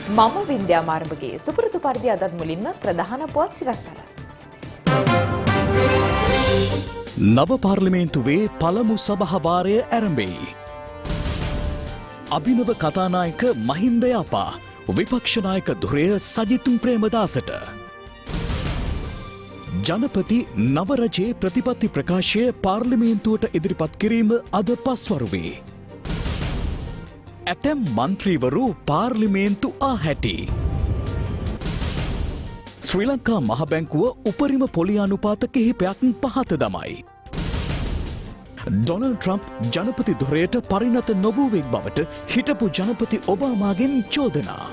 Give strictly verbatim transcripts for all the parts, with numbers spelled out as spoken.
මම වින්ද්‍යා මාර්ගයේ සුපුරුදු පරිදි අදත් මුලින්ම ප්‍රධාන පුවත් සිරස්තල. නව පාර්ලිමේන්තුවේ පළමු සභාවාරය ආරම්භයි. අභිනව කතානායක මහින්ද යාපා විපක්ෂ නායක ධුරය සජිත් ප්‍රේමදාසට. ජනපති නව රජයේ ප්‍රතිපත්ති ප්‍රකාශය පාර්ලිමේන්තුවට ඉදිරිපත් කිරීම අද පස්වරුවේ. ඇතැම් මන්ත්‍රීවරු පාර්ලිමේන්තු ආ හැටි. ශ්‍රී ලංකා මහ බැංකුව උපරිම පොලි අනුපාත කිහිපයක් පහත දමයි. ඩොනල්ඩ් ට්‍රම්ප් ජනපති ධුරයට පරිණත නොවූවෙක් බවට හිටපු ජනපති ඔබාමාගෙන් චෝදනා.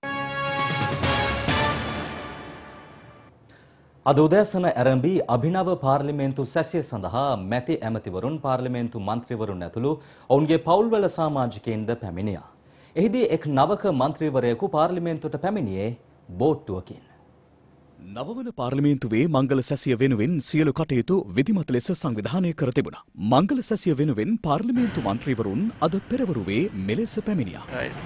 අද උදෑසන ආරම්භී අභිනව පාර්ලිමේන්තු සැසිය සඳහා මැති ඇමතිවරුන් පාර්ලිමේන්තු මන්ත්‍රීවරුන් ඇතුළු ඔවුන්ගේ පවුල්වල සමාජිකයින්ද පැමිණියා. එහිදී එක් නවක මන්ත්‍රීවරයෙකු පාර්ලිමේන්තුවට පැමිණියේ බෝට්ටුවකින්. නවවන පාර්ලිමේන්තුවේ මංගල සැසිය වෙනුවෙන් සියලු කටයුතු විධිමත් ලෙස සංවිධානය කර තිබුණා. මංගල සැසිය වෙනුවෙන් පාර්ලිමේන්තු මන්ත්‍රීවරුන් අද පෙරවරුවේ මෙලෙස පැමිණියා.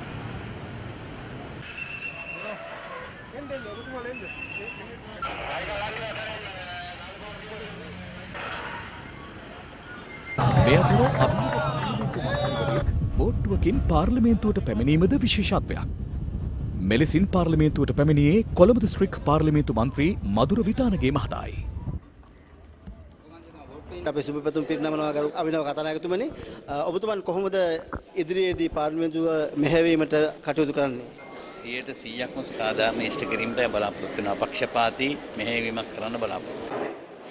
මේ අතර අභිනව පාර්ලිමේන්තු මන්ත්‍රීවරයෙක් බෝට්ටුවකින් පාර්ලිමේන්තුවට පැමිණීමද විශේෂත්වයක්. මෙලෙසින් පාර්ලිමේන්තුවට පැමිණියේ කොළඹ දිස්ත්‍රික් පාර්ලිමේන්තු මන්ත්‍රී මధుර විතානගේ මහතායි. අපේ සුබපැතුම් පිරිනමනවා ගරු අභිනව කතානායකතුමනි, ඔබතුමන් කොහොමද ඉදිරියේදී පාර්ලිමේන්තුව මෙහෙයවීමට කටයුතු කරන්නේ? සියයට සීයක්ම සාදාම ඉෂ්ට කිරීමට බලාපොරොත්තු වෙනවා. පක්ෂපාතී මෙහෙයවීමක් කරන්න බලාපොරොත්තු වෙනවා.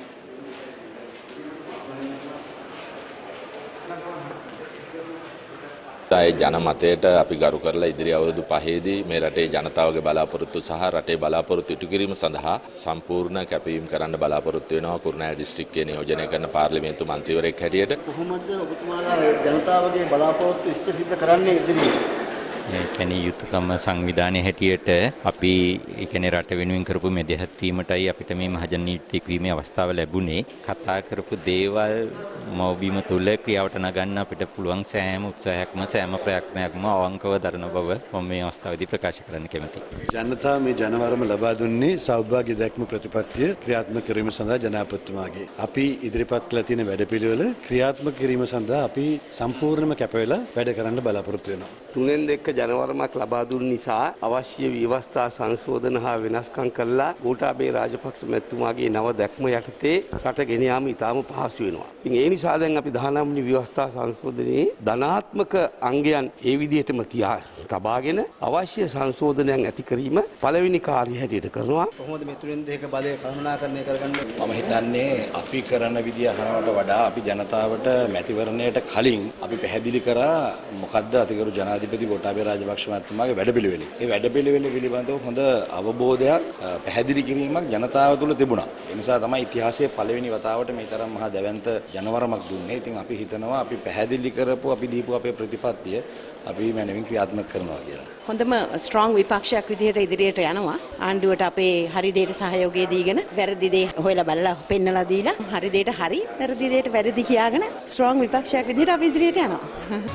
ඒ ජනමතයට අපි ගරු කරලා ඉදිරි අවුරුදු පහේදී මේ රටේ ජනතාවගේ බලාපොරොත්තු සහ රටේ බලාපොරොත්තු ඉටු කිරීම සඳහා සම්පූර්ණ කැපවීම කරන්න බලාපොරොත්තු වෙනවා. කුරුණෑගල දිස්ත්‍රික්කයේ නියෝජනය කරන පාර්ලිමේන්තු මන්ත්‍රීවරයෙක් හැටියට. කොහොමද ඔබතුමාලා ජනතාවගේ බලාපොරොත්තු ඉෂ්ට සිද්ධ කරන්නේ ඉදිරියේ? ඒ කියන්නේ යුතුයකම සංවිධානයේ හැටියට අපි ඒ කියන්නේ රට වෙනුවෙන් කරපු මෙදෙහත් වීමටයි අපිට මේ මහජන නීතික වීමේ අවස්ථාව ලැබුණේ. කතා කරපු දේවල් මවබීම තුල ක්‍රියාවට නගන්න අපිට පුළුවන් සෑම උත්සාහයක්ම සෑම ප්‍රයත්නයක්ම අවංකව දරන බව මම මේ අවස්ථාවේදී ප්‍රකාශ කරන්න කැමැතියි. ජනතාව මේ ජනවරම ලබා දුන්නේ සෞභාග්‍ය දැක්ම ප්‍රතිපත්තිය ක්‍රියාත්මක කිරීම සඳහා ජනාධිපතිතුමාගේ. අපි ඉදිරිපත් කළ තියෙන වැඩපිළිවෙල ක්‍රියාත්මක කිරීම සඳහා අපි සම්පූර්ණයෙන්ම කැප වෙලා වැඩ කරන්න බලාපොරොත්තු වෙනවා. තුනෙන් දෙක ජනවරමක් ලබා දුන් නිසා අවශ්‍ය ව්‍යවස්ථා සංශෝධන හා වෙනස්කම් කළා ගෝඨාභය රාජපක්ෂ මැතිතුමාගේ නව දැක්ම යටතේ රට ගෙන යාම ඉතාම පහසු වෙනවා. ඉතින් ඒ නිසා දැන් අපි දහනවය වෙනි ව්‍යවස්ථා සංශෝධනයේ ධනාත්මක අංගයන් ඒ විදිහටම තියා තබාගෙන අවශ්‍ය සංශෝධනයන් ඇති කිරීම පළවෙනි කාර්යය හැටියට කරනවා. කොහොමද මේ තුනෙන් දෙක බලය කළමනාකරණය කරගන්නේ? මම හිතන්නේ අපි කරන විදිය අහනවට වඩා අපි ජනතාවට මැතිවරණයට කලින් අපි පැහැදිලි කරා මොකද්ද අතිගරු ජනාධිපති ගෝඨාභය රාජපක්ෂ මහත්මයාගේ වැඩපිළිවෙල. ඒ වැඩපිළිවෙල පිළිබඳව හොඳ අවබෝධයක් පැහැදිලි කිරීමක් ජනතාව තුළ තිබුණා. ඒ නිසා තමයි ඉතිහාසයේ පළවෙනි වතාවට මේ තරම් මහා දැවැන්ත ජනවරමක් දුන්නේ. ඉතින් අපි හිතනවා අපි පැහැදිලි කරපු අපි දීපු අපේ ප්‍රතිපත්තිය අපි මනමින් ක්‍රියාත්මක කරනවා කියලා. හොඳම ස්ට්‍රෝං විපක්ෂයක් විදිහට ඉදිරියට යනවා. ආණ්ඩුවට අපේ හරි දෙයට සහයෝගය දීගෙන වැරදි දේ හොයලා බලලා පෙන්නලා දීලා හරි දෙයට හරි වැරදි දෙයට වැරදි කියාගෙන ස්ට්‍රෝං විපක්ෂයක් විදිහට අපි ඉදිරියට යනවා.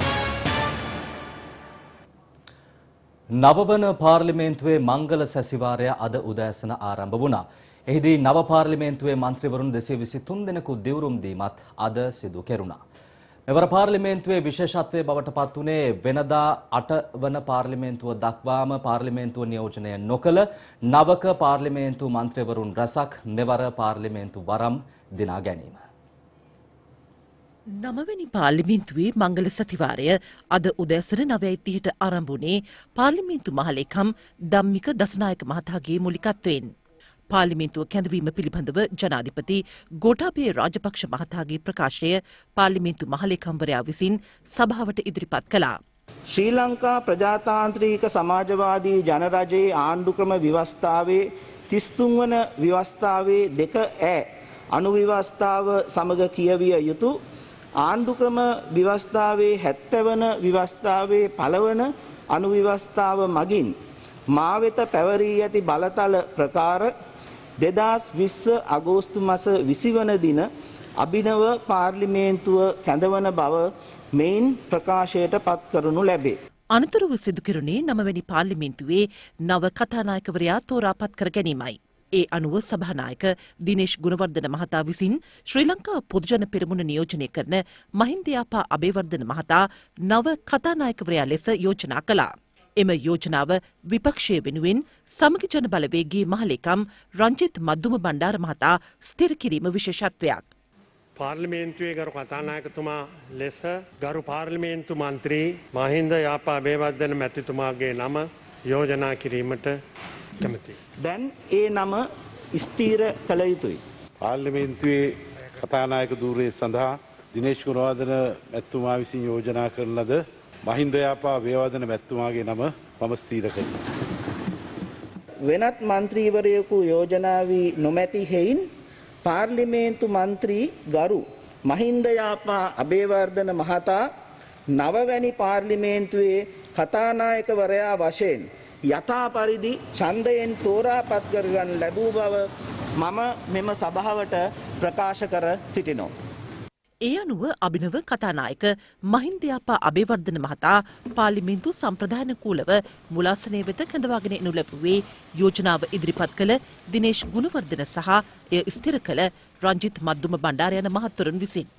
නවවන පාර්ලිමේන්තුවේ මංගල සැසිවාරය අද උදෑසන ආරම්භ වුණා. එහිදී නව පාර්ලිමේන්තුවේ මන්ත්‍රීවරුන් දෙසිය විසිතුන් දෙනෙකු දිවුරුම් දීමත් අද සිදු කෙරුණා. මෙවර පාර්ලිමේන්තුවේ විශේෂත්වයේ බවට පත් වුණේ වෙනදා අට වන පාර්ලිමේන්තුව දක්වාම පාර්ලිමේන්තුව නියෝජනය නොකළ නවක පාර්ලිමේන්තු මන්ත්‍රීවරුන් රැසක් මෙවර පාර්ලිමේන්තු වරම් දිනා ගැනීම. නවවැනි පාර්ලිමේන්තුවේ මංගල සතිවාරය අද උදෑසන නවයයි තිහට ආරම්භ වුණේ පාර්ලිමේන්තු මහලේකම් ධම්මික දසනායක මහතාගේ මූලිකත්වයෙන්. පාර්ලිමේන්තුව කැඳවීම පිළිබඳව ජනාධිපති ගෝඨාභය රාජපක්ෂ මහතාගේ ප්‍රකාශය පාර්ලිමේන්තු මහලේකම්වරයා විසින් සභාවට ඉදිරිපත් කළා. ශ්‍රී ලංකා ප්‍රජාතාන්ත්‍රික සමාජවාදී ජනරජයේ ආණ්ඩුක්‍රම ව්‍යවස්ථාවේ තිස් තුන් වන ව්‍යවස්ථාවේ දෙක ඈ අනුව්‍යවස්ථාව සමග කියවිය යුතු ආණ්ඩුක්‍රම ව්‍යවස්ථාවේ හැත්තෑ වන ව්‍යවස්ථාවේ පළවන අනුව්‍යවස්ථාව මගින් මා වෙත පැවරී ඇති බලතල ප්‍රකාර දෙදාස් විස්ස අගෝස්තු මාස විසි වන දින අභිනව පාර්ලිමේන්තුව කැඳවන බව මෙයින් ප්‍රකාශයට පත් කරනු ලැබේ. අනතුරුව සිදු කෙරුණේ නවවැනි පාර්ලිමේන්තුවේ නව කතානායකවරයා තෝරාපත් කර ගැනීමයි. ඒ අනුව සභානායක දිනේෂ් ගුණවර්ධන මහතා විසින් ශ්‍රී ලංකා පොදුජන පෙරමුණ නියෝජනය කරන මහින්ද යාපා අබේවර්ධන මහතා නව කතානායකවරයා ලෙස යෝජනා කළා. එම යෝජනාව විපක්ෂය වෙනුවෙන් සමගි ජන බලවේගයේ මහලේකම් රංජිත් මද්දුම බණ්ඩාර මහතා ස්ථිර කිරීම විශේෂත්වයක්. පාර්ලිමේන්තුවේ ගරු කතානායකතුමා ලෙස ගරු පාර්ලිමේන්තු මන්ත්‍රී මහින්ද යාපා අබේවර්ධන මැතිතුමාගේ නම යෝජනා කිරීමට කැමැතියි. දැන් ඒ නම ස්ථීර කළ යුතුයි. පාර්ලිමේන්තුවේ කතානායක ධූරයේ සඳහා දිනේෂ් ගුණවර්ධන මැතිතුමා විසින් යෝජනා කරන ලද මහින්ද යාපා අබේවර්ධන මැතිතුමාගේ නම මම ස්ථීර කරනවා. වෙනත් මන්ත්‍රීවරයෙකු යෝජනා වී නොමැති හේයින් පාර්ලිමේන්තු මන්ත්‍රී ගරු මහින්ද යාපා අබේවර්ධන මහතා නවවැනි පාර්ලිමේන්තුවේ කතානායකවරයා වශයෙන් යථා පරිදි ඡන්දයෙන් තෝරාපත් කරගන්න ලැබූ බව මම මෙම සභාවට ප්‍රකාශ කර සිටිනවා. ඒ අනුව අභිනව කතානායක මහින්ද යාපා අබේවර්ධන මහතා පාර්ලිමේන්තු සම්ප්‍රදාන කූලව මුලාසනය වෙත කැඳවාගෙන එනු ලැබුවේ යෝජනාව ඉදිරිපත් කළ දිනේෂ් ගුණවර්ධන සහ එය ස්ථිර කළ රංජිත් මද්දුම බණ්ඩාර යන මහත්වරුන් විසින්.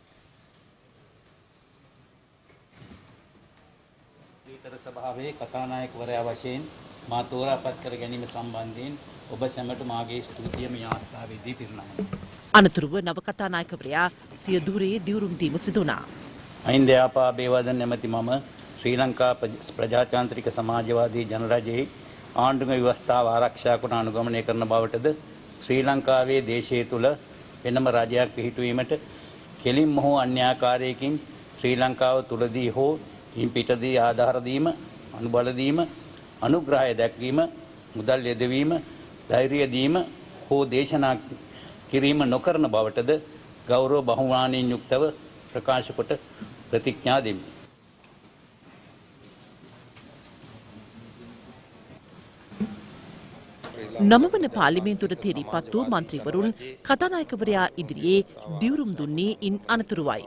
ඊතර සභාවේ කතානායකවරයා වශයෙන් මා තෝරාපත් කර ගැනීම සම්බන්ධයෙන් ඔබ සැමට මාගේ ස්තුතිය මේ අවස්ථාවේදී පිරිනමනවා. අනතුරුව නව කතානායකවරයා සිය ධුරයේ දිවුරුම් දීම සිදු වුණා. මහින්ද යාපා අබේවර්ධන නැමැති මම ශ්‍රී ලංකා ප්‍රජාතාන්ත්‍රික සමාජවාදී ජනරජයේ ආණ්ඩුක ව්‍යවස්ථාව ආරක්ෂා කොට අනුගමනය කරන බවටද ශ්‍රී ලංකාවේ දේශය තුල වෙනම රජයක් පිහිටුවීමට කෙලින්ම හෝ අන්‍යාකාරයකින් ශ්‍රී ලංකාව තුලදී හෝ ඉන් පිටදී ආධාර දීම, අනුබල දීම, අනුග්‍රහය දැක්වීම, මුදල් යෙදවීම, ධෛර්යය දීම හෝ දේශනා කිරීම නොකරන බවටද ගෞරව බහුමානයෙන් යුක්තව ප්‍රකාශ කොට ප්‍රතිඥා දෙමි. නමවන පාර්ලිමේන්තුවට තේරීපත් වූ මන්ත්‍රීවරුන් කතානායකවරයා ඉදිරියේ දිවුරුම් දුන්නේ ඉන් අනතුරුවයි.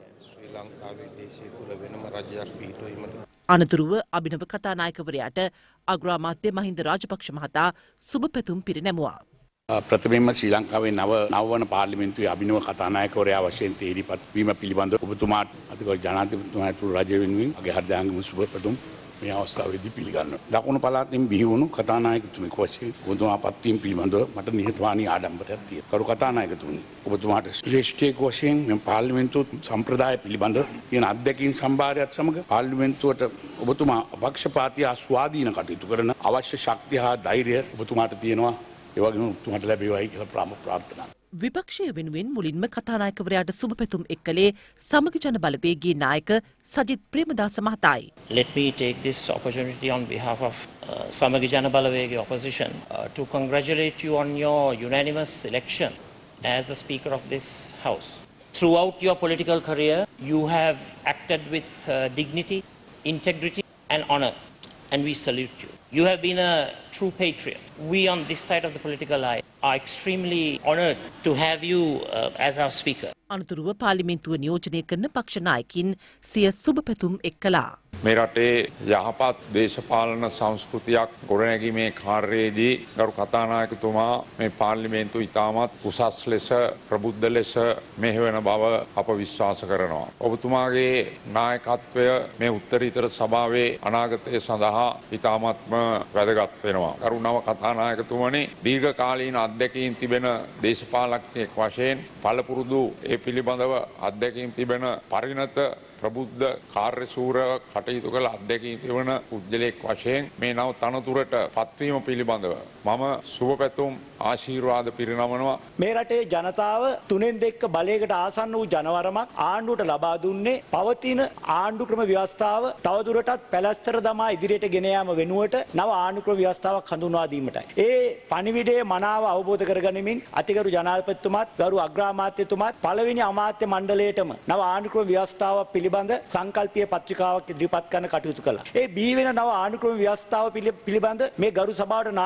අනතුරුව අභිනව කතානායකවරයාට අග්‍රාමාත්‍ය මහින්ද රාජපක්ෂ මහතා සුබ පැතුම් පිරිනැමුවා. ප්‍රථමයෙන්ම ශ්‍රී ලංකාවේ නව නවවන පාර්ලිමේන්තුවේ අභිනව කතානායකවරයා වශයෙන් තේරීපත් වීම පිළිබඳව ඔබතුමාට අතිගෞරව ජනාධිපතිතුමා ඇතුළු රජය වෙනුවෙන් මගේ හෘදයාංගම සුබ පැතුම් මේ අවස්ථාවේදී පිළිගන්නවා. දකුණු පළාතෙන් බිහි වුණු කතානායකතුමෙකු වශයෙන් ඔබතුමා පත්වීම පිළිබඳව මට නිහතමානී ආඩම්බරයක් තියෙනවා. කරු කතානායකතුමනි, ඔබතුමාට ශ්‍රේෂ්ඨයෙකු වශයෙන් මේ පාර්ලිමේන්තු සම්ප්‍රදාය පිළිබඳ තියෙන අත්දැකීම් සම්භාරයත් සමග පාර්ලිමේන්තුවට ඔබතුමා අපක්ෂපාතී හා ස්වාධීන කටයුතු කරන අවශ්‍ය ශක්තිය හා ධෛර්යය ඔබතුමාට තියෙනවා. ඒ වගේම ඔබතුමාට ලැබේවායි කියලා ප්‍රාර්ථනා. විපක්ෂය වෙනුවෙන් මුලින්ම කතානායකවරයාට සුබ පැතුම් එක්කලේ සමගි ජන බලවේගයේ නායක Sajith Premadasa මහතායි. Let me take this opportunity on behalf of uh, Samagi Jana Balavege opposition uh, to congratulate you on your unanimous election as a speaker of this house. Throughout your political career, you have acted with uh, dignity, integrity and honor, and we salute you. You have been a true patriot. We on this side of the political aisle are extremely honoured to have you uh, as our speaker. අනතුරුව පාර්ලිමේන්තුව නියෝජනය කරන පක්ෂ නායකින් සිය සුබ පැතුම් එක් කළා. මේ රටේ යහපත් දේශපාලන සංස්කෘතියක් ගොඩනැගීමේ කාර්යයේදී ගරු කතානායකතුමා මේ පාර්ලිමේන්තුව ඉතාමත් උසස් ලෙස ප්‍රබුද්ධ ලෙස මෙහෙවන බව අප විශ්වාස කරනවා. ඔබතුමාගේ නායකත්වය මේ උත්තරීතර සභාවේ අනාගතය සඳහා ඉතාමත්ම වැදගත් වෙනවා. ගරු නව කතානායකතුමනි, දීර්ඝ කාලීන අත්දැකීම් තිබෙන දේශපාලකයෙක් වශයෙන් පළපුරුදු ඒ පිළිබඳව අත්දැකීම් තිබෙන පරිණත ප්‍රබුද්ධ කාර්යශූර කටයුතු කළ අත්දැකීම් තිබෙන පුද්ගලයෙක් වශයෙන් මේ නව තනතුරට පත්වීම පිළිබඳව මම සුබ පැතුම් ආශිර්වාද පිරිනමනවා. මේ රටේ ජනතාව තුනෙන් දෙක බලයකට ආසන්න වූ ජනවරමක් ආණ්ඩුවට ලබා දුන්නේ පවතින ආණ්ඩු ක්‍රම ව්‍යවස්ථාව තවදුරටත් පැලැස්තර දමා ඉදිරියට ගෙන යාම වෙනුවට නව ආණ්ඩු ක්‍රම ව්‍යවස්ථාවක් හඳුන්වා දීමටයි. ඒ පණිවිඩය මනාව අවබෝධ කරගනිමින් අතිගරු ජනාධිපතිතුමාත් ගරු අග්‍රාමාත්‍යතුමාත් පළවෙනි අමාත්‍ය මණ්ඩලයටම නව ආණ්ඩු ක්‍රම ව්‍යවස්ථාව පිළිබඳ සංකල්පීය පත්‍රිකාවක් ඉදිරිපත් කරන්න කටයුතු කළා. ඒ බිහි වෙන නව ආණ්ඩු ක්‍රම ව්‍යවස්ථාව පිළිබඳ මේ ගරු සභාවට නායකත්වයේ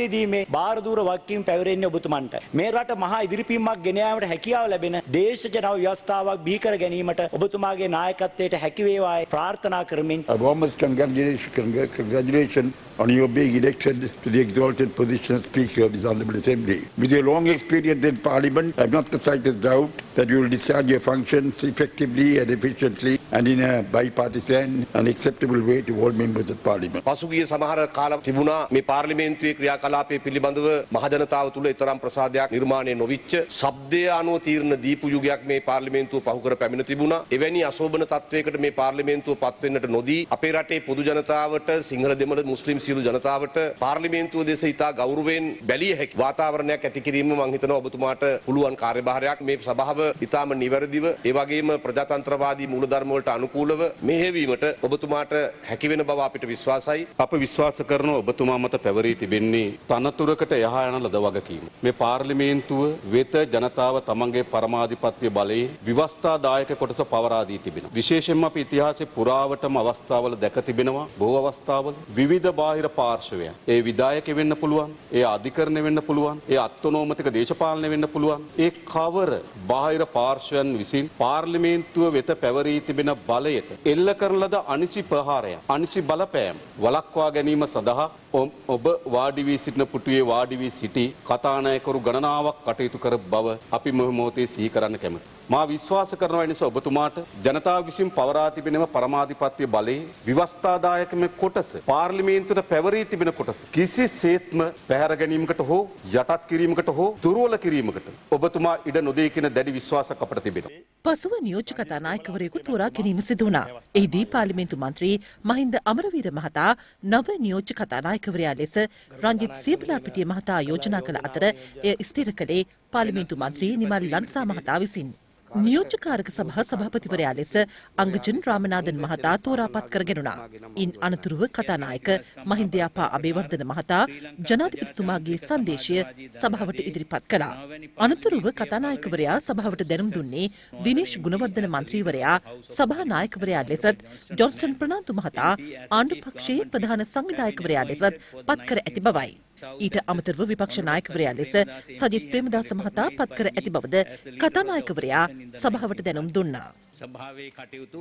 දීමේ බාරදූර වගකීම් පැවරෙන්නේ ඔබතුමන්ට. මේ රට මහා ඉදිරිපීමක් ගෙන යාමට හැකියාව ලැබෙන දේශජ නව ව්‍යවස්ථාවක් බිහි කර ගැනීමට ඔබතුමාගේ නායකත්වයට හැකි වේවායි ප්‍රාර්ථනා කරමින් A warmest congratulations, congr- congratulations on your being elected to the exalted position of Speaker of this Honourable Assembly. With your long experience in Parliament, I have not the slightest doubt that you will discharge your functions effectively and efficiently and in a bipartisan and acceptable way to all members of Parliament. පසුගිය සමහර කාල තිබුණා මේ පාර්ලිමේන්තුවේ ක්‍රියාකලාපයේ පිළිබඳව මහජනතාව තුළ ඊතරම් ප්‍රසාදයක් නිර්මාණය නොවිච්ච ශබ්දය අනුව තීරණ දීපු යුගයක් මේ පාර්ලිමේන්තුව පහු කර පැමිණ තිබුණා. එවැනි අශෝභන තත්වයකට මේ පාර්ලිමේන්තුව පත් වෙන්නට නොදී අපේ රටේ පොදු ජනතාවට සිංහල දෙමළ මුස්ලිම් සියලු ජනතාවට පාර්ලිමේන්තුව දෙස ඉතා ගෞරවයෙන් බැලිය හැකි වාතාවරණයක් ඇති කිරීම මම හිතනවා ඔබතුමාට පුළුවන් කාර්යභාරයක්. මේ සභාව ඉතාම නිවැරදිව ඒ වගේම ප්‍රජාතන්ත්‍රවාදී මූලධර්ම වලට අනුකූලව මෙහෙවීමට ඔබතුමාට හැකි වෙන බව අපිට විශ්වාසයි. අප විශ්වාස කරන ඔබතුමා මත පැවරී තිබෙන්නේ තනතුරකට යහා යන ලද වගකීම. මේ පාර්ලිමේන්තුව වෙත ජනතාව තමන්ගේ පරමාධිපත්‍ය බලයෙන් විවස්ථාදායක කොටස පවරා දී තිබෙනවා. විශේෂයෙන්ම අපි ඉතිහාසයේ පුරාවටම අවස්ථාවල දැක තිබෙනවා. බොහෝ අවස්ථාවල විවිධ බාහිර පාර්ශවයන්. ඒ විධායක වෙන්න පුළුවන්, ඒ අධිකරණ වෙන්න පුළුවන්, ඒ අත්නෝමතික දේශපාලන වෙන්න පුළුවන්. ඒ කවර බාහිර පාර්ශවයන් විසින් පාර්ලිමේන්තුව වෙත පැවරී තිබෙන බලයට එල්ල කරන ලද අනිසි ප්‍රහාරය, අනිසි බලපෑම් වළක්වා ගැනීම සඳහා ඔබ වාඩි වී සිටින පුටුවේ වාඩි වී සිටි කතානායකරු ගණනාවක් කටයුතු කර බව අපි මොහොතේ සිහි කරන්න කැමැතියි. මා විශ්වාස කරනවා නිසා ඔබතුමාට ජනතාව විසින් පවරා තිබෙනම පරමාධිපත්‍ය බලයේ විවස්ථාදායකම කොටස පාර්ලිමේන්තුවට පැවරී තිබෙන කොටස කිසිසේත්ම පැහැර ගැනීමකට හෝ යටත් කිරීමකට හෝ දුර්වල කිරීමකට ඔබතුමා ඉඩ නොදී කියන දැඩි විශ්වාසයක් අපට තිබෙනවා. පසුව නියෝජ්‍ය කතානායකවරයෙකු තෝරා ගැනීම සිදු වුණා. එහිදී පාර්ලිමේන්තු මන්ත්‍රී මහින්ද අමරවීර මහතා නව නියෝජ්‍ය කතානායකවරයා ලෙස රංජිත් සියපලාපිටිය මහතා යෝජනා කළ අතර එය ස්ථිර කළේ පාර්ලිමේන්තු මන්ත්‍රී නිමල් ලන්සා මහතා විසින්. නියෝජ්‍යකාරක සභා සභාපතිවරයා ලෙස අංගජන් රාමනාදන් මහතා තෝරාපත් කරගෙනුණා. ඉන් අනතුරුව කතානායක මහින්දයාපා අබේවර්ධන මහතා ජනාධිපතිතුමාගේ සංදේශය සභාවට ඉදිරිපත් කළා. අනතුරුව කතානායකවරයා සභාවට දැනුම් දුන්නේ දිනේෂ් ගුණවර්ධන මන්ත්‍රීවරයා සභානායකවරයා ලෙසත් ජොන්ස්ටන් ප්‍රනාන්දු මහතා ආණ්ඩු පක්ෂයේ ප්‍රධාන සංවිධායකවරයා ලෙසත් පත් කර ඇති බවයි. ඊට අමතරව විපක්ෂ නායකවරයා ලෙස සජිත් ප්‍රේමදාස මහතා පත් කර ඇති බවද කතානායකවරයා සභාවට දැනුම් දුන්නා. සභාවේ කටයුතු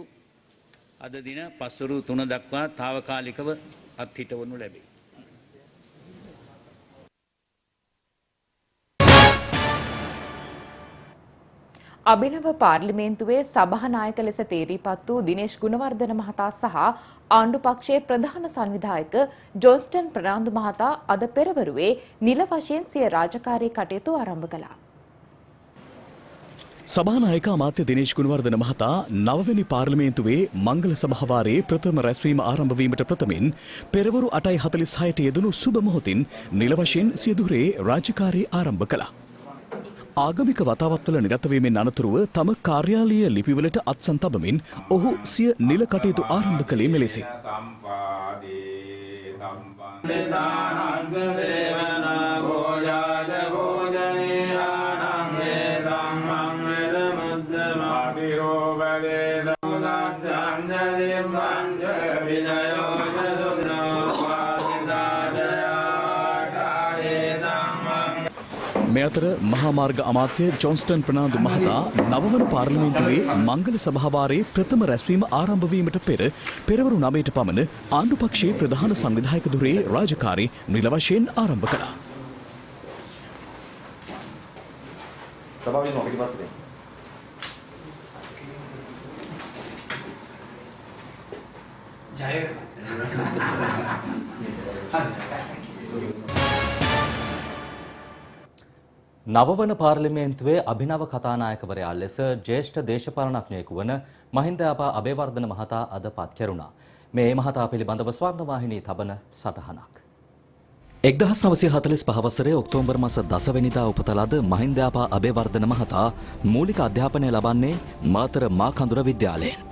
අද දින පස්වරු තුන දක්වා తాවකාලිකව අත්හිටවනු ලැබේ. අභිනව පාර්ලිමේන්තුවේ සභානායක ලෙස තේරීපත් වූ දිනේෂ් ගුණවර්ධන මහතා සහ ආණ්ඩු පක්ෂයේ ප්‍රධාන සංවිධායක ජොන්ස්ටන් ප්‍රනාන්දු මහතා අද පෙරවරුවේ නිල වශයෙන් සිය රාජකාරී කටයුතු ආරම්භ කළා. සභානායක අමාත්‍ය දිනේෂ් ගුණවර්ධන මහතා නවවැනි පාර්ලිමේන්තුවේ මංගල සභාවාරයේ ප්‍රථම රැස්වීම ආරම්භ වීමට ප්‍රථමයෙන් පෙරවරු අටයි හතළිස් හයට යෙදුණු සුබ මොහොතින් නිල වශයෙන් සිය දුරේ රාජකාරී ආරම්භ කළා. ආගමික වතාවත්වල නිරතවීමෙන් අනතුරුව තම කාර්යාලීය ලිපිවලට අත්සන් තබමින් ඔහු සිය නිල කටයුතු ආරම්භ කළේ මෙලෙසින්. මේ අතර මහා මාර්ග අමාත්‍ය ජොන්ස්ටන් ප්‍රනාන්දු මහතා නවවන පාර්ලිමේන්තුවේ මංගල සභාවාරයේ ප්‍රථම රැස්වීම ආරම්භ වීමට පෙර පෙරවරු නවයට පමණ ආණ්ඩු පක්ෂයේ ප්‍රධාන සංවිධායක ධුරයේ රාජකාරී නිල වශයෙන් ආරම්භ කළා. සභාවෙන් පිටිපස්සේ ජය නවවන පාර්ලිමේන්තුවේ අභිනව කතානායකවරයා ලෙස ජ්‍යෙෂ්ඨ දේශපාලනඥයෙකු වන මහින්දයාපා අබේවර්ධන මහතා අද පත් කෙරුණා. මේ මහතා පිළිබඳව ස්වර්ණවාහිනී තබන සටහනක්. එක්දහස් නවසිය හතළිස් පහ වසරේ ඔක්තෝබර් මාස දසවැනිදා උපත ලද මහින්දයාපා අබේවර්ධන මහතා මූලික අධ්‍යාපනය ලබන්නේ මාතර මා කඳුර විද්‍යාලයෙන්.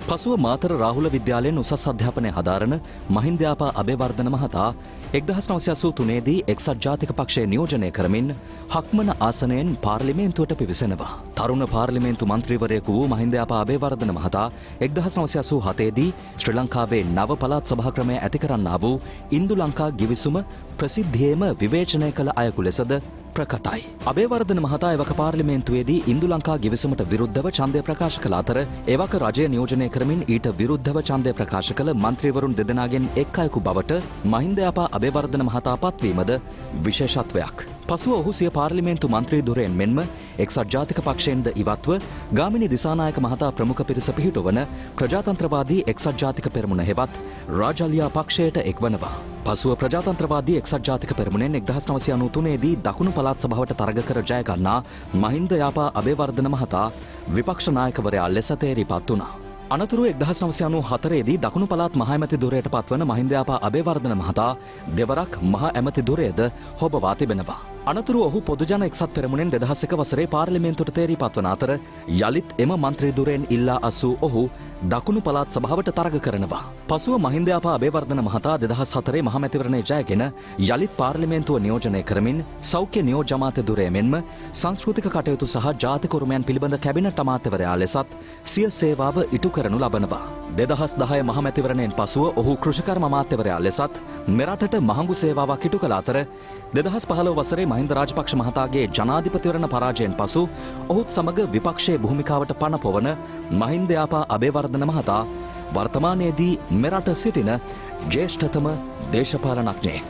පසුව මාතර රාහුල විද්‍යාලයෙන් උසස් අධ්‍යාපනය හදාරන මහින්දයාපා අබේවර්ධන මහතා එක්දහස් නවසිය අසූ තුනේ දී එක්සත් ජාතික පක්ෂය නියෝජනය කරමින් හක්මන ආසනයෙන් පාර්ලිමේන්තුවට පිවිසෙනවා. තරුණ පාර්ලිමේන්තු මන්ත්‍රීවරයෙකු වූ මහින්දයාපා අබේවර්ධන මහතා එක්දහස් නවසිය අසූ හතේ දී ශ්‍රී ලංකාවේ නව පළාත් සභා ක්‍රමය ඇති කරන්නා වූ ඉන්දු ලංකා ගිවිසුම ප්‍රසිද්ධියේම විවේචනය කළ අයකු ලෙසද ප්‍රකටයි. අබේවර්ධන මහතා එවක පාර්ලිමේන්තුවේදී ඉන්දු ලංකා ගිවිසුමට විරුද්ධව ඡන්දය ප්‍රකාශ කළ අතර එවක රජය නියෝජනය කරමින් ඊට විරුද්ධව ඡන්දය ප්‍රකාශ කළ මන්ත්‍රීවරුන් දෙදෙනාගෙන් එක් අයෙකු බවට මහින්දයාපා අබේවර්ධන මහතා පත්වීමද විශේෂත්වයක්. පසුව ඔහු සිය පාර්ලිමේන්තු මන්ත්‍රී ධුරයෙන් මෙන්ම එක්සත් ජාතික පක්ෂයෙන්ද ඉවත්ව ගාමිණී දිසානායක මහතා ප්‍රමුඛ පිරිස පිහිටුවන ප්‍රජාතන්ත්‍රවාදී එක්සත් ජාතික පෙරමුණ හෙවත් රාජාලියා පක්ෂයට එක්වනවා. පසුව ප්‍රජාතන්ත්‍රවාදී එක්සත් ජාතික පෙරමුණෙන් එක්දහස් නවසිය අනූ තුනේ දී දකුණු පළාත් සභාවට තරග කර ජය ගන්නා මහින්දයාපා අබේවර්ධන මහතා විපක්ෂ නායකවරයා ලෙස තේරීපත් වුණා. අනතුරු එක්දහස් නවසිය අනූ හතරේ දී දකුණු පළාත් මහ ඇමති ධුරයට පත්වන මහින්දයාපා අබේවර්ධන මහතා දෙවරක් මහ ඇමති ධුරයද හොබවා තිබෙනවා. අනතුරු ඔහු පොදුජන එක්සත් පෙරමුණෙන් දෙදහස් එක වසරේ පාර්ලිමේන්තුවට තේරීපත් වන අතර යළිත් එම මන්ත්‍රී ධුරයෙන් ඉල්ලා අසූ ඔහු දකුණු පළාත් සභාවට තරග කරනවා. පසුව මහින්දයාපා අබේවර්ධන මහතා දෙදහස් හතරේ මහ මැතිවරණය ජයගෙන යළිත් පාර්ලිමේන්තුව නියෝජනය කරමින් සෞඛ්‍ය නියෝජ්‍ය අමාත්‍ය ධුරය මෙන්ම සංස්කෘතික කටයුතු සහ ජාතික උරුමයන් පිළිබඳ කැබිනට් අමාත්‍යවරයා ලෙසත් සිය සේවාව ඉටු කරනු ලබනවා. දෙදහස් දහය මහ මැතිවරණයෙන් පසුව ඔහු කෘෂිකර්ම අමාත්‍යවරයා ලෙසත් මෙරටට මහඟු සේවාවක් ඉටු කළ අතර දෙදහස් පහළොව වසරේ මහින්ද රාජපක්ෂ මහතාගේ ජනාධිපතිවරණ පරාජයෙන් පසු ඔහුත් සමග විපක්ෂයේ භූමිකාවට පණ පොවන මහින්දයාපා අබේවර්ධන මහතා වර්තමානයේදී මෙරට සිටින ජ්‍යෙෂ්ඨතම දේශපාලනඥයෙක්.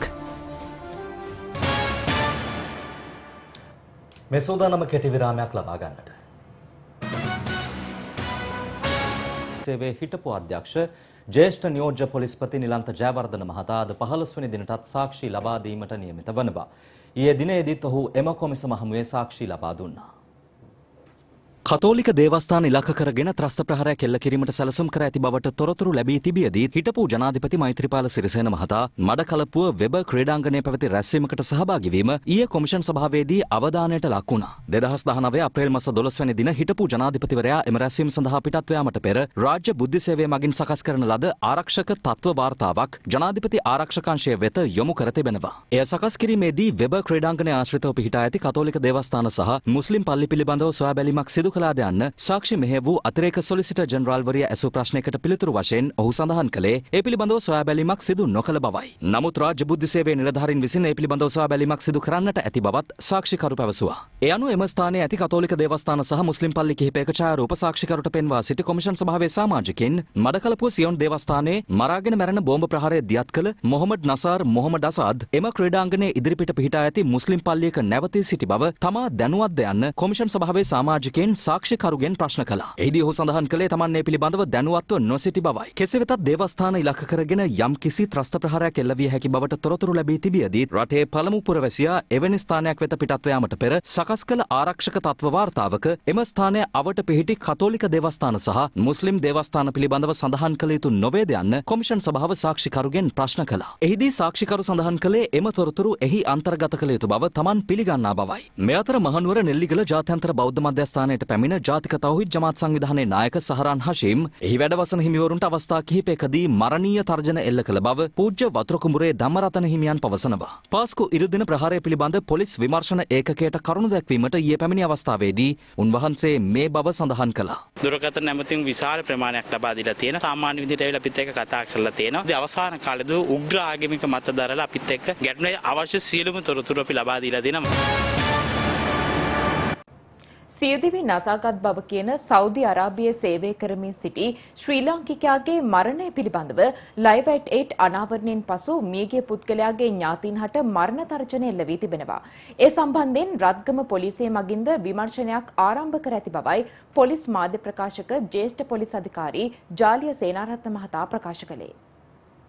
මේ සෝදානම කෙටි විරාමයක් ලබා ගන්නට. සේවයේ හිටපු අධ්‍යක්ෂ ජ්‍යෙෂ්ඨ නියෝජ්‍ය පොලිස්පති නිලන්ත ජයවර්ධන මහතා අද පහළොස් වෙනි දිනටත් සාක්ෂි ලබා දීමට නියමිත වනවා. ඊයේ දිනේදීත් ඔහු එම කොමිසම හමුවේ සාක්ෂි ලබා දුන්නා. කතෝලික දේවස්ථාන ඉලක්ක කරගෙන ත්‍රස්ත ප්‍රහාරයක් එල්ල කිරීමට සැලසුම් කර ඇති බවට තොරතුරු ලැබී තිබියදී හිටපු ජනාධිපති මෛත්‍රීපාල සිරිසේන මහතා මඩකලපුව වෙබ ක්‍රීඩාංගණයේ පැවති රැස්වීමකට සහභාගී වීම ඊයේ කොමිෂන් සභාවේදී අවධානයට ලක් වුණා. දෙදහස් දහනවය අප්‍රේල් මාස දොළොස් වෙනි දින හිටපු ජනාධිපතිවරයා එම රැස්වීම සඳහා පිටත් යාමට පෙර රාජ්‍ය බුද්ධි සේවය මගින් සකස් කරන ලද ආරක්ෂක තත්ත්ව වාර්තාවක් ජනාධිපති ආරක්ෂකාංශය වෙත යොමු කර තිබෙනවා. එය සකස් කිරීමේදී වෙබ ක්‍රීඩාංගණය ආශ්‍රිතව පිහිටා ඇති කතෝලික දේවස්ථාන සහ මුස්ලිම් පල්ලි පිළිබඳව සොයා බැලීමක් සිදු කළාද යන්න සාක්ෂි මෙහෙය වූ අතිරේක සොලිසිටර් ජෙනරාල්වරිය ඇසූ ප්‍රශ්නයකට පිළිතුරු වශයෙන් ඔහු සඳහන් කළේ ඒ පිළිබඳව සොයා බැලීමක් සිදු නොකළ බවයි. නමුත් රාජ්‍ය බුද්ධි සේවයේ නිලධාරීන් විසින් ඒ පිළිබඳව සොයා බැලීමක් සිදු කරන්නට ඇති බවත් සාක්ෂිකරු පැවසුවා. ඒ අනුව එම ස්ථානයේ ඇති කතෝලික දේවස්ථාන සහ මුස්ලිම් පල්ලි කිහිපයක ඡායාරූප සාක්ෂිකරුට පෙන්වා සිටි කොමිෂන් සභාවේ සමාජිකින් මඩකලපුව සියොන් දේවස්ථානයේ මරාගෙන මැරෙන බෝම්බ ප්‍රහාරය දියත් කළ මොහමඩ් නසාර් මොහමඩ් අසාද් එම ක්‍රීඩාංගණයේ ඉදිරිපිට පිහිටා ඇති මුස්ලිම් පල්ලියක නැවතී සිටි බව තමා දැනුවත්ද යන්න කොමිෂන් සභාවේ සමාජිකයන් සාක්ෂිකරුගෙන් ප්‍රශ්න කළා. එහිදී ඔහු සඳහන් කළේ තමන් මේ පිළිබඳව දැනුවත්ව නොසිටි බවයි. කෙසේ වෙතත් දේවස්ථාන ඉලක්ක කරගෙන යම් කිසි ත්‍රස්ත ප්‍රහාරයක් එල්ල විය හැකි බවට තොරතුරු ලැබී තිබියදී රටේ පළමු පුරවැසියා එවැනි ස්ථානයක් වෙත පිටත්ව යාමට පෙර සකස් කළ ආරක්ෂක තත්ත්ව වාර්තාවක එම ස්ථානය අවට පිහිටි කතෝලික දේවස්ථාන සහ මුස්ලිම් දේවස්ථාන පිළිබඳව සඳහන් කළ යුතු නොවේද යන්න කොමිෂන් සභාව සාක්ෂිකරුගෙන් ප්‍රශ්න කළා. එහිදී සාක්ෂිකරු සඳහන් කළේ එම තොරතුරු එහි අන්තර්ගත කළ යුතු බව තමන් පිළිගන්නා බවයි. මේ අතර මහනුවර නෙල්ලිගල ජාත්‍යන්තර බෞද්ධ මධ්‍යස්ථානයට පැමිණ ජාතික තෞහිද් ජමාත් සංවිධානයේ නායක සහරාන් හෂීම් එහි වැඩවසන හිමිවරුන්ට අවස්ථා කිහිපයකදී මරණීය තර්ජන එල්ල කළ බව පූජ්‍ය වතුරුකුඹුරේ ධම්මරතන හිමියන් පවසනවා. පාස්කු ඉරුදින ප්‍රහාරය පිළිබඳ පොලිස් විමර්ශන ඒකකයට කරුණු දැක්වීමට ඊයේ පැමිණි අවස්ථාවේදී උන්වහන්සේ මේ බව සඳහන් කළා. දුරකථන නැමැතින් විශාල ප්‍රමාණයක් ලබා දීලා තියෙනවා. සාමාන්‍ය විදිහට ඇවිල්ලා අපිත් එක්ක කතා කරලා තියෙනවා. ඉතින් අවසාන කාලේදී උග්‍ර ආගමික මත දරලා අපිත් එක්ක ගැටුමේ අවශ්‍ය සියලුම තොරතුරු අපි ලබා දීලා දෙනවා. සියදිවි නසාගත් බව කියන සෞදි අරාබියේ සේවය කරමින් සිටි ශ්‍රී ලාංකිකයාගේ මරණය පිළිබඳව ලයිව් ඇට් එයිට් අනාවරණයෙන් පසු මියගිය පුද්ගලයාගේ ඥාතීන් හට මරණ තර්ජන එල්ල වී තිබෙනවා. ඒ සම්බන්ධයෙන් රත්ගම පොලිසිය මගින්ද විමර්ශනයක් ආරම්භ කර ඇති බවයි පොලිස් මාධ්‍ය ප්‍රකාශක ජ්‍යෙෂ්ඨ පොලිස් අධිකාරී ජාලිය සේනාරත්න මහතා ප්‍රකාශ කළේ.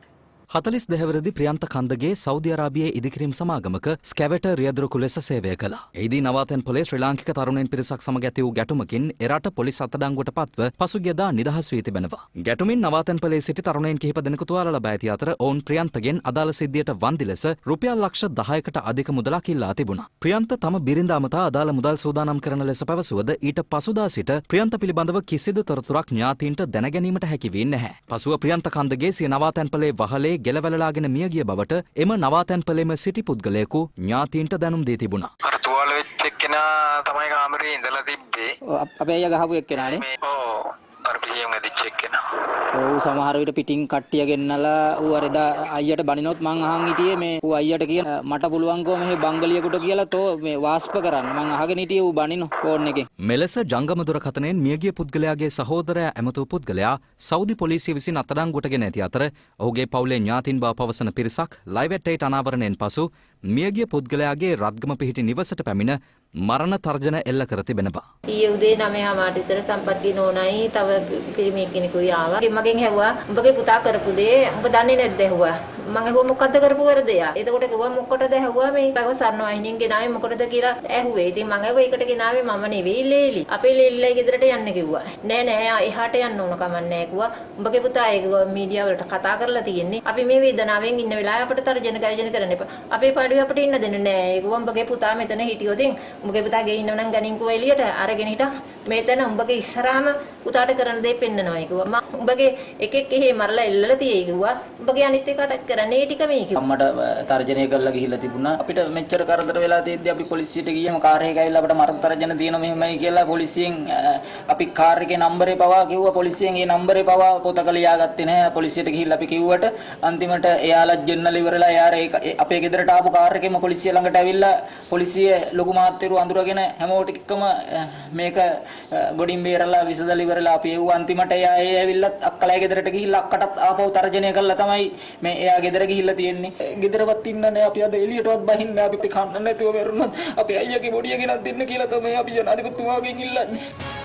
හතළිස් දෙහැවිරිදි ප්‍රියන්ත කන්දගේ සෞදි අරාබියේ ඉදිකිරීම් සමාගමක ස්කැවෙටර් රියදුරකු ලෙස සේවය කළා. එහිදී නවාතැන් පොලේ ශ්‍රී ලාංකික තරුණයින් පිරිසක් සමග ඇති වූ ගැටුමකින් එරට පොලිස් අත්අඩංගුවට පත්ව පසුගියදා නිදහස් වී තිබෙනවා. ගැටුමින් නවාතැන් පොලේ සිටි තරුණයින් කිහිප දෙනෙකු තුවාල ලබා ඇති අතර ඔවුන් ප්‍රියන්තගෙන් අදාළ සිද්ධියට වන්දි ලෙස රුපියල් ලක්ෂ දහයකට අධික මුදලක් ඉල්ලා තිබුණා. ප්‍රියන්ත තම බිරිඳ අමතා අදාළ මුදල් සූදානම් කරන ලෙස පැවසුවද ඊට පසුදා සිට ප්‍රියන්ත පිළිබඳව කිසිදු තොරතුරක් ඥාතීන්ට දැනගැනීමට හැකි වී නැහැ. පසුව ප්‍රියන්ත කන්දගේ සිය නවාතැන්පලේ වහලේ ගෙලවැළලාගෙන මියගිය බවට එම නවාතැන්පලේම සිටි පුද්ගලයෙකු ඥාතීන්ට දැනුම් දී තිබුණා. අර තුවාල වෙච්ච එක්කෙනා තමයි කාමරේ ඉඳලා තිබ්බේ. අපේ අයියා ගහපු එක්කෙනානේ. ඔව්. අර පිළියම් ඇදිච්ච එක්කෙනා. ඔව් සමහර විට පිටින් කට්ටිය ගෙන්නලා ඌ අර එදා අයියට බනිනොත් මං අහන් හිටියේ මේ ඌ අයියට කියන මට පුළුවන්කෝ මෙහෙ බංගලියකට කියලා තෝ මේ වාස්ප කරන්න මං අහගෙන හිටියේ ඌ බනිනෝ ෆෝන් එකෙන්. මෙලෙස ජංගම දුරකථනයෙන් මියගිය පුද්ගලයාගේ සහෝදරයා ඇමතු පුද්ගලයා සෞදි පොලිසිය විසින් අත්අඩංගුවටගෙන ඇති අතර ඔහුගේ පවුලේ ඥාතීන් බව පවසන පිරිසක් ලයිව් ඇට් අනාවරණයෙන් පසු මියගිය පුද්ගලයාගේ රත්ගම පිහිටි නිවසට පැමිණ මරණ තර්ජන එල්ල කර තිබෙනවා. ඊයේ උදේ නවය හමාරට විතර සම්පත්ගේ නෝනයි තව පිරිමියෙක් කෙනෙකුයි ආවා. මගෙන් ඇහුවා උඹගේ පුතා කරපු දේ උඹ දන්නේ නැද්ද ඇහුවා. මම ඇහුවා මොකද්ද කරපු වරදය? එතකොට කිව්වා මොකටද ඇහුවා මේ කව සරණ වහිනින් ගෙනාවේ මොකටද කියලා ඇහුවේ. ඉතින් මම ඇහුවා ඒකට ගෙනාවේ මම නෙවෙයි ලේලි. අපේ ලේලිලා ගෙදරට යන්න කිව්වා. නෑ නෑ එහාට යන්න ඕන කමක් නෑ කිව්වා. උඹගේ පුතා ඒක මීඩියා වලට කතා කරලා තියෙන්නේ. අපි මේ වේදනාවෙන් ඉන්න වෙලාවේ අපිට තර්ජන ගර්ජන කරන්න එපා. අපේ පාඩුවේ අපිට ඉන්න දෙන්නේ නෑ. ඒකවා උඹගේ පුතා මෙතන හිටියොත් උඹගේ පුතා ගේ ඉන්නව නම් ගනින්කෝ එළියට අරගෙන හිටා. මෙතන උඹගේ ඉස්සරහාම පුතාට කරන්න දෙයක් පෙන්නනවා කිව්වා. මම උඹගේ එකෙක් එහෙ මරලා එල්ලලා තියෙයි කිව්වා. උඹගේ අනිත් එකටත් කරන්නේ ටික මේ කිව්වා. අම්මට තර්ජනය කරලා ගිහිල්ලා තිබුණා. අපිට මෙච්චර කරදර වෙලා තියෙද්දි අපි පොලිසියට ගියම කාර් එකක ඇවිල්ලා අපිට මරණ තර්ජන තියෙනවා මෙහෙමයි කියලා පොලිසියෙන් අපි කාර් එකේ නම්බරේ පවා කිව්වා. පොලිසියෙන් ඒ නම්බරේ පවා පොතක ලියාගත්තේ නැහැ. පොලිසියට ගිහිල්ලා අපි කිව්වට අන්තිමට එයාලා ජෙන්නල ඉවරලා එයාර අපේ ගෙදරට ආපු කාර් එකෙම පොලිසිය ළඟට ඇවිල්ලා පොලිසිය ලොකු මාත්‍යරු අඳුරගෙන හැමෝට එක්කම මේක ගොඩින් බේරලා විසදලා ඉවරලා අපි එව්ව අන්තිමට එයා ඒ ඇවිල්ලා අක්කලා ගෙදරට ගිහිල්ලා අක්කටත් ආපහු තර්ජනය කළා තමයි මේ එයා ගෙදර ගිහිල්ලා තියෙන්නේ. ගෙදරවත් ඉන්න නෑ අපි අද එළියටවත් බහින්න අපි කන්න නැතුව මරුණත් අපි අයියාගේ බොඩිය ගෙනත් දෙන්න කියලා තමයි අපි ජනාධිපතිතුමාගෙන් ඉල්ලන්නේ.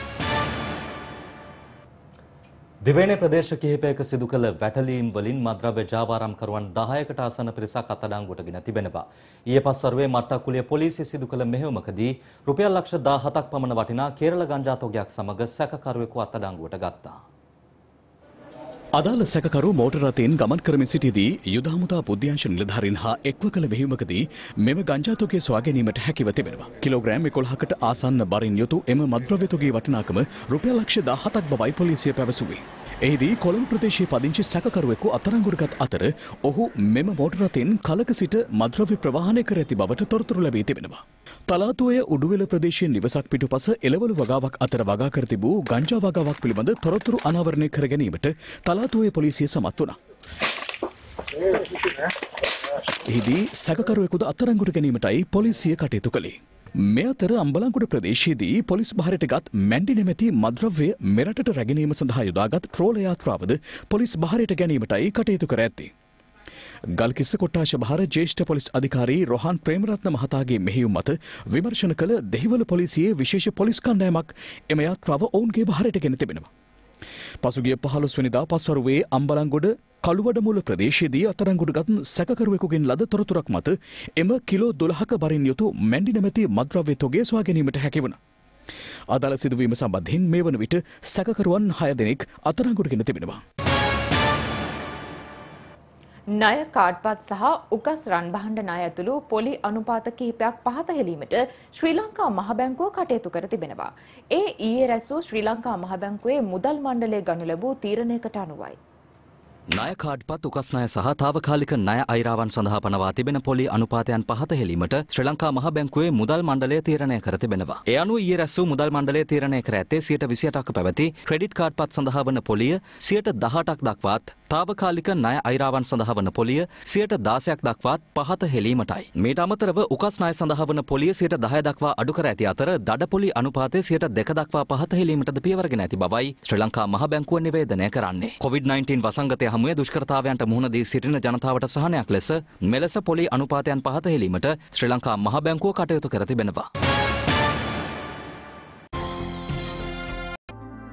දිවයිනේ ප්‍රදේශ කිහිපයක සිදු කළ වැටලීම් වලින් මද්‍රව්‍ය ජාවාරම්කරුවන් දහයකට ආසන්න පිරිසක් අත්අඩංගුවටගෙන තිබෙනවා. ඊයේ පස්වරුවේ මට්ටක්කුලිය පොලිසිය සිදු කළ මෙහෙයුමකදී රුපියල් ලක්ෂ දහහතක් පමණ වටිනා කේරළ ගංජා තොගයක් සමග සැකකරුවෙකු අත්අඩංගුවට ගත්තා. අදාළ සැකකරු මෝටර රථයෙන් ගමන් කරමින් සිටියදී යුද හමුදා බුද්ධ්‍යංශ නිලධාරීන් හා එක්ව කළ මෙහෙයුමකදී මෙම ගංජා තොගය සොයා ගැනීමට හැකිව තිබෙනවා. කිලෝග්‍රෑම් එකොළහකට ආසන්න බරින් යුතු එම මද්‍රව්‍ය තොගයේ වටිනාකම රුපියල් ලක්ෂ දහහතක් බවයි පොලිසිය පැවසුවේ. එහිදී කොළඹ ප්‍රදේශයේ පදිංචි සැකකරුවෙකු අත්අඩංගුවටගත් අතර ඔහු මෙම මෝටර රථයෙන් කලක සිට මද්‍රව්‍ය ප්‍රවාහනය කර ඇති බවට තොරතුරු ලැබී තිබෙනවා. තලාතුවය උඩුවෙල ප්‍රදේශයේ නිවසක් පිටුපස එළවලු වගාවක් අතර වගා කර තිබූ ගංජා වගාවක් පිළිබඳ තොරතුරු අනාවරණය කර ගැනීමට තලාතුවය පොලිසිය සමත් වුණා. එහිදී සැකකරුවෙකුද අත්අඩංගුවට ගැනීමටයි පොලිසිය කටයුතු කළේ. මේ අතර අම්බලන්ගොඩ ප්‍රදේශයේදී පොලිස් බහරයට ගත් මැන්ඩි නැමැති මද්‍රව්‍ය මෙරටට රැගෙනීම සඳහා යොදාගත් ට්‍රෝල යාත්‍රාවද පොලිස් බහරයට ගැනීමටයි කටයුතු කර ඇත්තේ. ගල්කිස්ස කොට්ටාශ බහර ජ්‍යෙෂ්ඨ පොලිස් අධිකාරී රොහාන් ප්‍රේමරත්න මහතාගේ මෙහෙයුම් මත විමර්ශන කළ දෙහිවල පොලිසියේ විශේෂ පොලිස් කණ්ඩායමක් එම යාත්‍රාව ඔවුන්ගේ බහරයට ගෙන තිබෙනවා. පසුගිය පහළොස් වෙනිදා පස්වරුවේ අම්බලන්ගොඩ කළුවඩමුල ප්‍රදේශයේදී අත්අඩංගුවටගත් සැකකරුවෙකුගෙන් ලද තොරතුරක් මත එම කිලෝ දොළහක බරින් යුතු මැන්ඩි නැමැති මද්‍රව්‍ය තොගය සොයා ගැනීමට හැකි වුණා. අදාළ සිදුවීම සම්බන්ධයෙන් මේ වන විට සැකකරුවන් හය දෙනෙක් අත්අඩංගුවටගෙන තිබෙනවා. ණය කාඩ්පත් සහ උකස් රන් භාණ්ඩ ණය ඇතුළු පොලි අනුපාත කිහිපයක් පහත හෙළීමට ශ්‍රී ලංකා මහ බැංකුව කටයුතු කර තිබෙනවා. ඒ ඊයේ රැස් වූ ශ්‍රී ලංකා මහ බැංකුවේ මුදල් මණ්ඩලය ගනු ලැබූ තීරණයකට අනුවයි. ණය කාඩ්පත් උකස් ණය සහ තාවකාලික ණය අයිරාවන් සඳහා පනවා තිබෙන පොලි අනුපාතයන් පහත හෙළීමට ශ්‍රී ලංකා මහ බැංකුවේ මුදල් මණ්ඩලය තීරණය කර තිබෙනවා. ඒ අනුව ඊයේ රැස් වූ මුදල් මණ්ඩලය තීරණය කර ඇත්තේ සියයට විසිඅටක පැවති ක්‍රෙඩිට් කාඩ්පත් සඳහා වන පොලිය සියයට දහඅටක් දක්වාත් තාවකාලික ණය අයිරාවන් සඳහා වන පොලිය සියයට දාසයක් දක්වාත් පහත හෙළීමටයි. මීට අමතරව උකස් ණය සඳහා වන පොලිය සියයට දහය දක්වා අඩු කර ඇති අතර දඩපොලි අනුපාතය සියයට දෙක දක්වා පහත හෙළීමටද පියවරගෙන ඇති බවයි ශ්‍රී ලංකා මහ බැංකුව නිවේදනය කරන්නේ. කොවිඩ් නයින්ටීන් වසංගතය හමුවේ දුෂ්කරතාවයන්ට මුහුණ දී සිටින ජනතාවට සහනයක් ලෙස මෙලෙස පොලි අනුපාතයන් පහත හෙළීමට ශ්‍රී ලංකා මහ බැංකුව කටයුතු කර තිබෙනවා.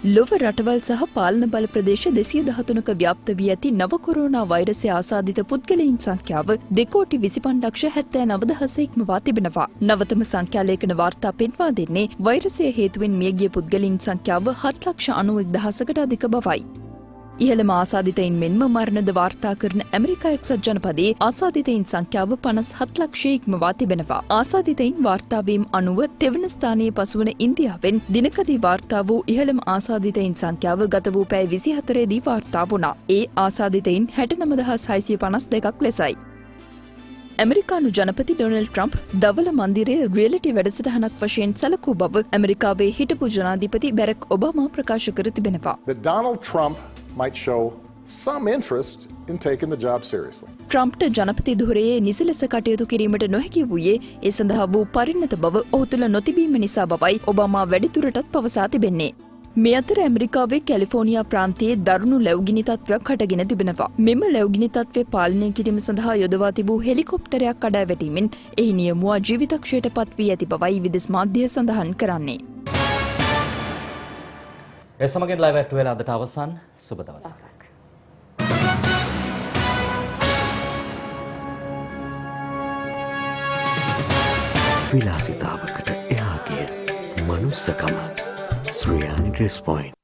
ලොව රටවල් සහ පාලන බල ප්‍රදේශ දෙසිය දහතුනක ව්‍යාප්ත වී ඇති නව කොරෝනා වෛරසය ආසාදිත පුද්ගලයින් සංඛ්‍යාව දෙකෝටි විසිපන් ලක්ෂ හැත්තෑ නව දහස ඉක්මවා තිබෙනවා. නවතම සංඛ්‍යාලේඛන වාර්තා පෙන්වා දෙන්නේ වෛරසය හේතුවෙන් මියගිය පුද්ගලයින් සංඛ්‍යාව හත් ලක්ෂ අනූ එක් දහසකට අධික බවයි. ඉහළම ආසාදිතයින් මෙන්ම මරණද වාර්තා කරන ඇමරිකා එක්සත් ජනපදයේ ආසාදිතයින් සංඛ්‍යාව පනස් හත් ලක්ෂය ඉක්මවා තිබෙනවා. ආසාදිතයින් වාර්තාවීම් අනුව තෙවන ස්ථානයේ පසුවන ඉන්දියාවෙන් දිනකදී වාර්තා වූ ඉහළම ආසාදිතයින් සංඛ්‍යාව ගත වූ පැය විසිහතරේදී වාර්තා වුණා. ඒ ආසාදිතයින් හැටනම දහස් හයසිය පනස් දෙකක් ලෙසයි. ඇමරිකානු ජනපති ඩොනල්ඩ් ට්‍රම්ප් දවල මන්දිරයේ රියලිටි වැඩසටහනක් වශයෙන් සැලකූ බව ඇමරිකාවේ හිටපු ජනාධිපති බැරක් ඔබාමා ප්‍රකාශ කර තිබෙනවා. That Donald Trump might show some interest in taking the job seriously. ට්‍රම්ප්ට ජනපති ධුරයේ නිසි ලෙස කටයුතු කිරීමට නොහැකි වූයේ ඒ සඳහා වූ පරිණත බව ඔහු තුළ නොතිබීම නිසා බවයි ඔබාමා වැඩිදුරටත් පවසා තිබෙන්නේ. මේ අතර ඇමරිකාවේ කැලිෆෝනියා ප්‍රාන්තයේ දරුණු ලැබ්ගිනි තත්ත්වයක් හටගෙන තිබෙනවා. මෙම ලැබ්ගිනි තත්ත්වය පාලනය කිරීම සඳහා යොදවා තිබූ හෙලිකොප්ටරයක් කඩා වැටීමෙන් එහි නියමුවා ජීවිතක්ෂයට පත් වී ඇති බවයි විදෙස් මාධ්‍ය සඳහන් කරන්නේ. ඒ සමගින් ලයිව් ඇට් වෙලා අදට අවසන්. සුබ දවසක්. විලාසිතාවකට එහා ගිය මනුස්සකම ශ්‍රියානි ඩ්‍රෙස් පොයින්ට්